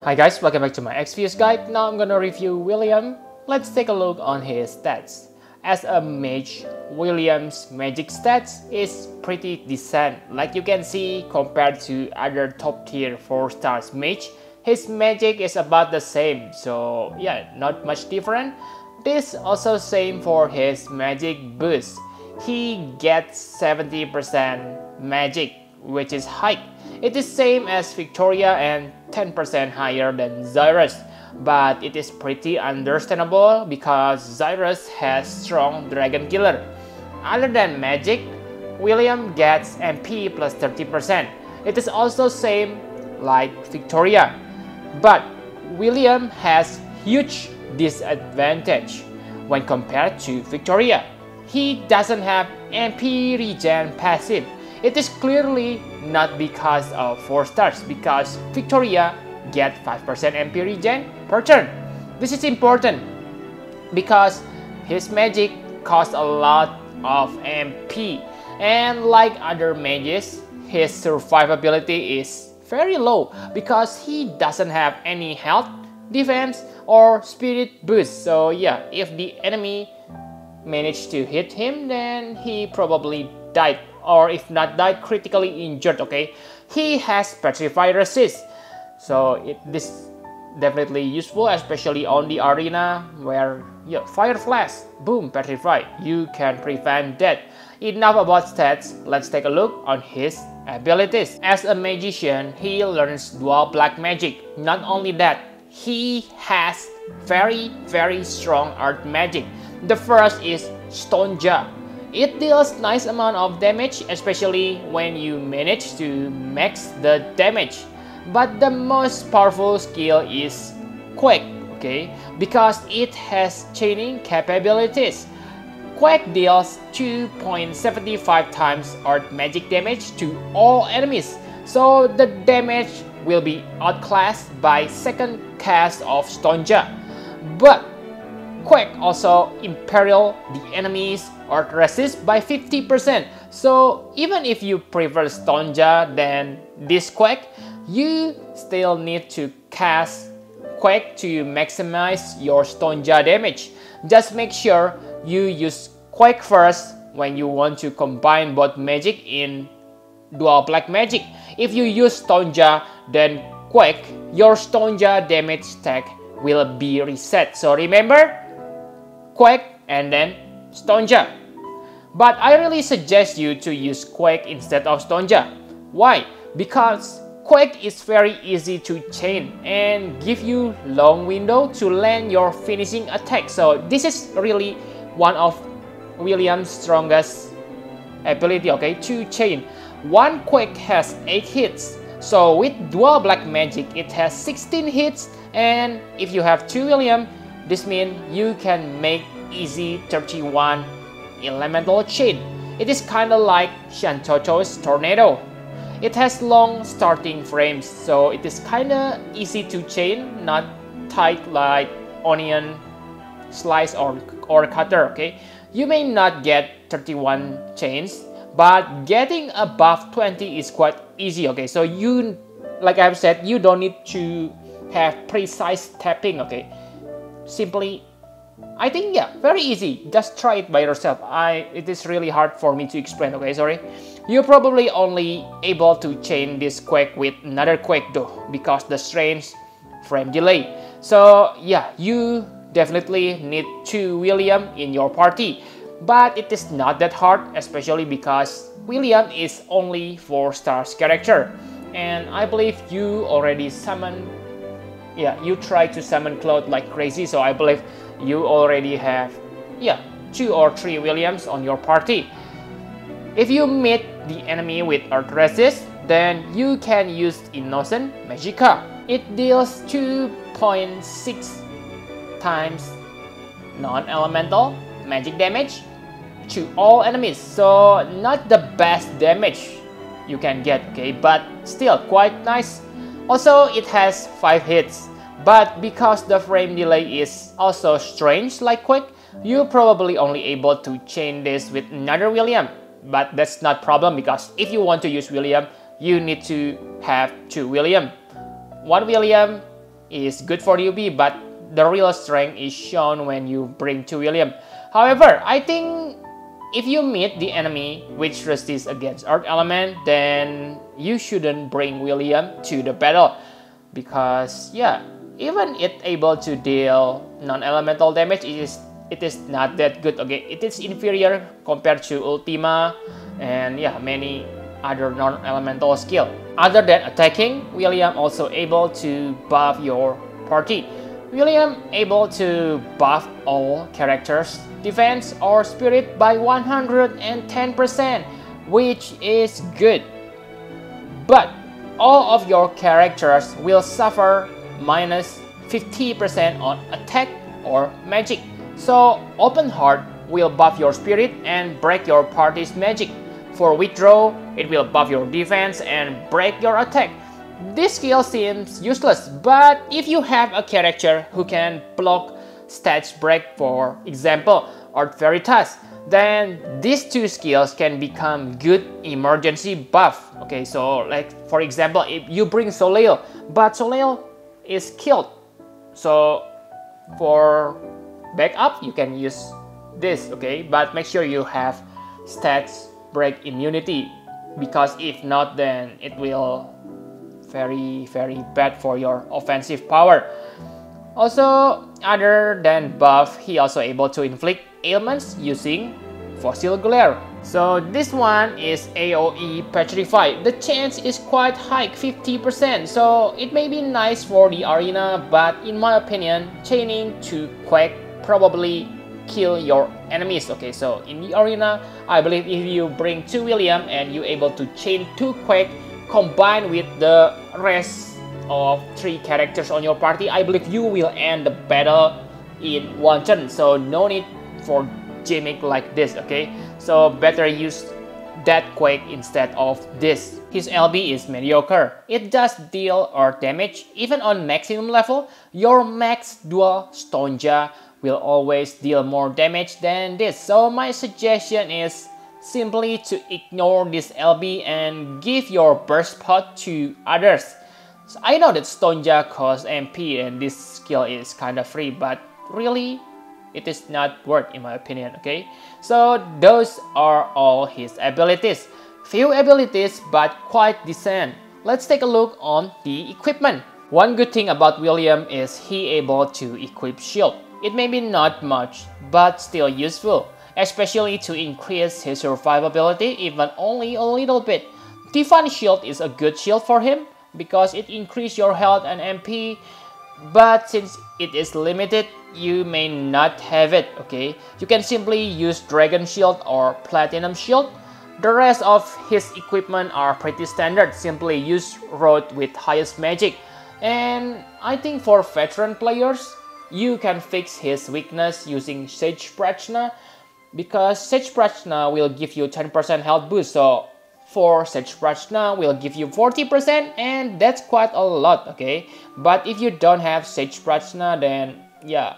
Hi guys, welcome back to my Exvius guide. Now I'm gonna review William. Let's take a look on his stats. As a mage, William's magic stats is pretty decent. Like you can see, compared to other top tier 4 stars mage, his magic is about the same. So yeah, not much different. This also same for his magic boost. He gets 70% magic, which is high. It is same as Victoria and 10% higher than Xyrus, but it is pretty understandable because Xyrus has strong dragon killer. Other than magic, William gets MP plus 30%. It is also same like Victoria, but William has huge disadvantage when compared to Victoria. He doesn't have MP regen passive. It is clearly not because of 4 stars, because Victoria get 5% MP regen per turn. This is important because his magic costs a lot of MP, and like other mages, his survivability is very low because he doesn't have any health, defense, or spirit boost. So yeah, if the enemy managed to hit him, then he probably died, or if not died, critically injured. Okay, he has petrify resist, so this definitely useful, especially on the arena where fire flash, boom, petrify, you can prevent death. Enough about stats, let's take a look on his abilities. As a magician, he learns dual black magic. Not only that, he has very strong art magic. The first is Stonja. It deals nice amount of damage, especially when you manage to max the damage. But the most powerful skill is Quake, okay? Because it has chaining capabilities. Quake deals 2.75 times art magic damage to all enemies, so the damage will be outclassed by second cast of Stonja. But Quake also imperil the enemy's art resist by 50%. So even if you prefer Stonja than this Quake, you still need to cast Quake to maximize your Stonja damage. Just make sure you use Quake first when you want to combine both magic in dual black magic. If you use Stonja then Quake, your Stonja damage stack will be reset. So remember, Quake and then Stonja. But I really suggest you to use Quake instead of Stonja. Why? Because Quake is very easy to chain and give you long window to land your finishing attack. So this is really one of William's strongest ability, okay, to chain. One Quake has 8 hits. So with dual black magic, it has 16 hits, and if you have 2 William, this means you can make easy 31 elemental chain. It is kinda like Shantoto's tornado. It has long starting frames, so it is kinda easy to chain, not tight like onion slice or cutter, okay? You may not get 31 chains, but getting above 20 is quite easy, okay? So you, like I've said, you don't need to have precise tapping, okay? Simply, I think, yeah, very easy. Just try it by yourself. It is really hard for me to explain, okay, sorry. You're probably only able to chain this Quake with another Quake though, because the strange frame delay. So yeah, you definitely need 2 William in your party. But it is not that hard, especially because William is only 4 stars character. And I believe you already summoned, you try to summon Cloud like crazy, so I believe you already have 2 or 3 Williams on your party. If you meet the enemy with Earth Resist, then you can use Innocent Magicka. It deals 2.6 times non-elemental magic damage to all enemies, so not the best damage you can get, okay, but still quite nice. Also, it has 5 hits, but because the frame delay is also strange like Quake, you're probably only able to chain this with another William. But that's not problem, because if you want to use William, you need to have 2 William. 1 William is good for UB, but the real strength is shown when you bring 2 William. However, I think if you meet the enemy which resists against Earth element, then you shouldn't bring William to the battle, because yeah, even it able to deal non-elemental damage, it is not that good. Okay, it is inferior compared to Ultima and yeah, many other non-elemental skill. Other than attacking, William also able to buff your party. William able to buff all characters' defense or spirit by 110%, which is good. But all of your characters will suffer minus 50% on attack or magic. So Open Heart will buff your spirit and break your party's magic. For Withdraw, it will buff your defense and break your attack. This skill seems useless, but if you have a character who can block stats break, for example, Earth Veritas, then these two skills can become good emergency buff. Okay, so like for example, if you bring Soleil, but Soleil is killed, so for backup you can use this. Okay, but make sure you have stats break immunity, because if not, then it will very bad for your offensive power. Also, other than buff, he also able to inflict ailments using Fossil Glare. So this one is AoE Petrify. The chance is quite high, 50%, so it may be nice for the arena, but in my opinion, chaining to Quake probably kill your enemies. Okay, so in the arena, I believe if you bring 2 William and you able to chain 2 Quake combined with the rest of 3 characters on your party, I believe you will end the battle in one turn. So no need for gimmick like this. Okay, so better use that Quake instead of this. His LB is mediocre. It does deal earth damage. Even on maximum level, your max dual Stonja will always deal more damage than this. So my suggestion is simply to ignore this LB and give your burst pot to others. So I know that Stonja costs MP and this skill is kinda free, but really it is not worth in my opinion. Okay, so those are all his abilities. Few abilities but quite decent. Let's take a look on the equipment. One good thing about William is he able to equip shield. It may be not much, but still useful, especially to increase his survivability even only a little bit. Divine Shield is a good shield for him because it increases your health and MP, but since it is limited, you may not have it. Okay, you can simply use Dragon Shield or Platinum Shield. The rest of his equipment are pretty standard. Simply use Road with highest magic. And I think for veteran players, you can fix his weakness using Sage Prajna, because Sage Prajna will give you 10% health boost. So for Sage Prajna will give you 40%, and that's quite a lot. Okay, but if you don't have Sage Prajna, then yeah,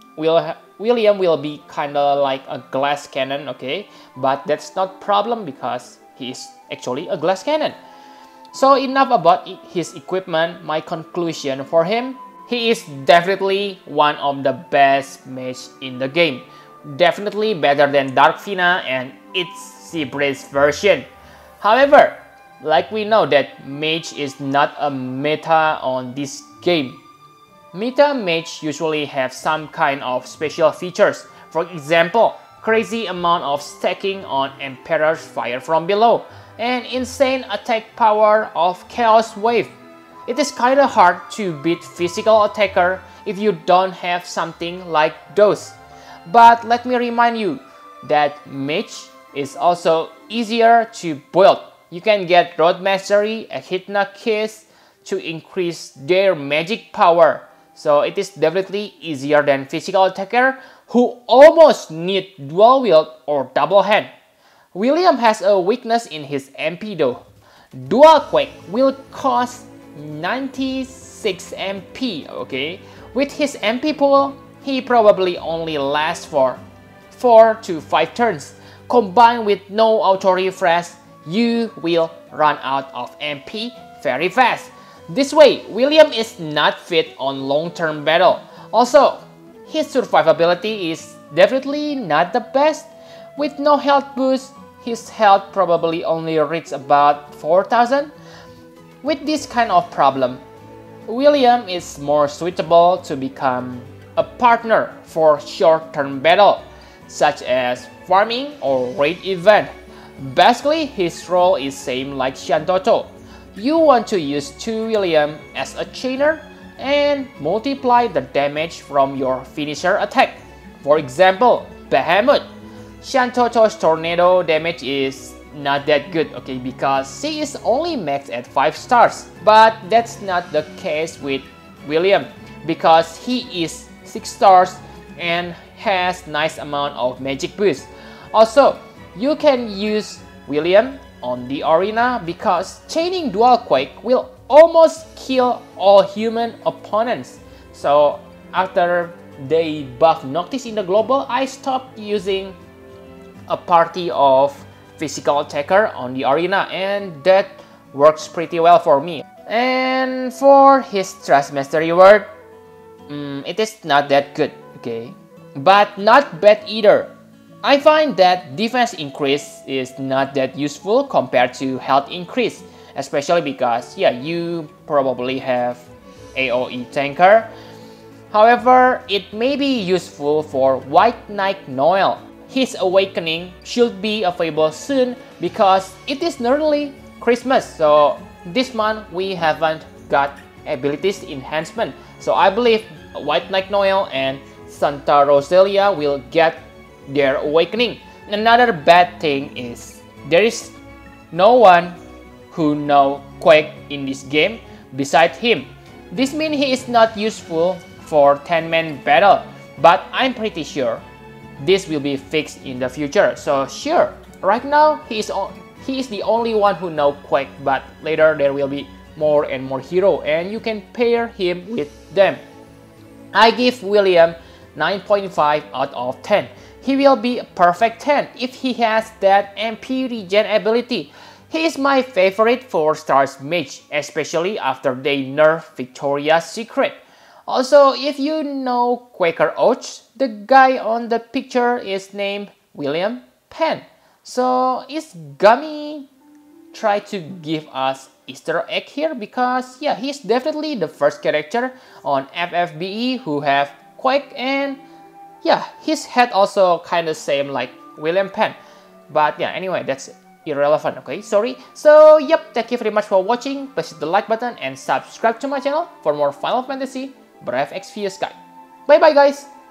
William will be kinda like a glass cannon. Okay, but that's not problem because he is actually a glass cannon. So enough about his equipment. My conclusion for him: he is definitely one of the best mages in the game. Definitely better than Darkfina and its Seabreeze version. However, like we know that mage is not a meta on this game. Meta mage usually have some kind of special features. For example, crazy amount of stacking on Emperor's Fire from Below and insane attack power of Chaos Wave. It is kinda hard to beat physical attacker if you don't have something like those. But let me remind you that mage is also easier to build. You can get Road Mastery, Echidna Kiss to increase their magic power. So it is definitely easier than physical attacker who almost need dual wield or double hand. William has a weakness in his MP though. Dual Quake will cost 96 MP. Okay, with his MP pool, he probably only lasts for 4 to 5 turns. Combined with no auto refresh, you will run out of MP very fast. This way, William is not fit on long-term battle. Also, his survivability is definitely not the best. With no health boost, his health probably only reaches about 4,000. With this kind of problem, William is more suitable to become a partner for short-term battle, such as farming or raid event. Basically, his role is same like Shantoto. You want to use 2 William as a chainer and multiply the damage from your finisher attack. For example, Behemoth. Shantoto's tornado damage is not that good, okay, because she is only maxed at 5 stars. But that's not the case with William, because he is 6 stars and has nice amount of magic boost. Also, you can use William on the arena because chaining dual Quake will almost kill all human opponents. So after they buff Noctis in the global, I stopped using a party of physical attacker on the arena, and that works pretty well for me. And for his Trust Mastery word, it is not that good, okay, but not bad either. I find that defense increase is not that useful compared to health increase, especially because you probably have AoE tanker. However, it may be useful for White Knight Noel. His awakening should be available soon because it is nearly Christmas, so this month we haven't got abilities enhancement. So I believe White Knight Noel and Santa Rosalia will get their awakening. Another bad thing is there is no one who knows Quake in this game besides him. This means he is not useful for 10-man battle, but I'm pretty sure this will be fixed in the future. So sure, right now he is the only one who knows Quake, but later there will be more and more hero and you can pair him with them. I give William 9.5 out of 10. He will be a perfect 10 if he has that MP regen ability. He is my favorite 4-star mage, especially after they nerf Victoria's Secret. Also, if you know Quaker Oats, the guy on the picture is named William Penn. So is Gummy try to give us Easter egg here? Because he's definitely the first character on FFBE who have Quake, and his head also kind of same like William Penn. But anyway, that's irrelevant, okay, sorry. So thank you very much for watching. Please hit the like button and subscribe to my channel for more Final Fantasy Brave Exvius guide. Bye bye guys!